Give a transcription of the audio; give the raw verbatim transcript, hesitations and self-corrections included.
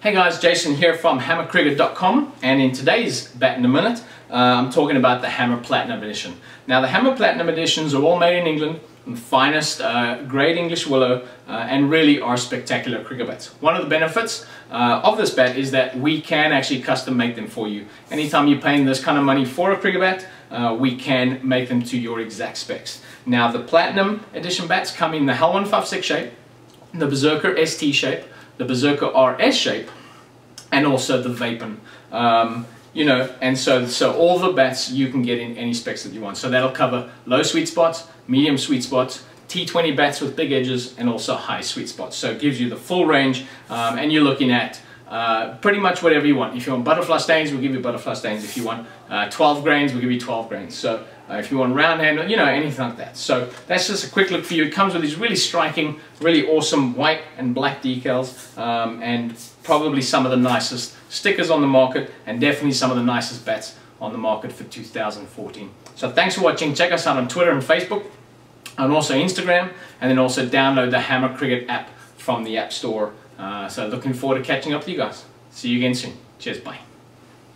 Hey guys, Jason here from hammer cricket dot com, and in today's Bat in a Minute uh, I'm talking about the Hammer Platinum Edition. Now the Hammer Platinum Editions are all made in England, the finest uh, grade English willow, uh, and really are spectacular cricket bats. One of the benefits uh, of this bat is that we can actually custom make them for you. Anytime you're paying this kind of money for a cricket bat, uh, we can make them to your exact specs. Now the Platinum Edition bats come in the Hell one fifty-six shape, the Berserker S T shape, the Berserker R S shape, and also the Vapin. Um, you know, and so so all the bats you can get in any specs that you want. So that'll cover low sweet spots, medium sweet spots, T twenty bats with big edges, and also high sweet spots. So it gives you the full range, um, and you're looking at uh, pretty much whatever you want. If you want butterfly stains, we'll give you butterfly stains. If you want uh, twelve grains, we'll give you twelve grains. So uh, if you want round handle, you know, anything like that. So that's just a quick look for you. It comes with these really striking, really awesome white and black decals, um, and probably some of the nicest stickers on the market, and definitely some of the nicest bats on the market for two thousand fourteen. So thanks for watching. Check us out on Twitter and Facebook, and also Instagram, and then also download the Hammer Cricket app from the App Store. Uh, so looking forward to catching up with you guys. See you again soon. Cheers, bye.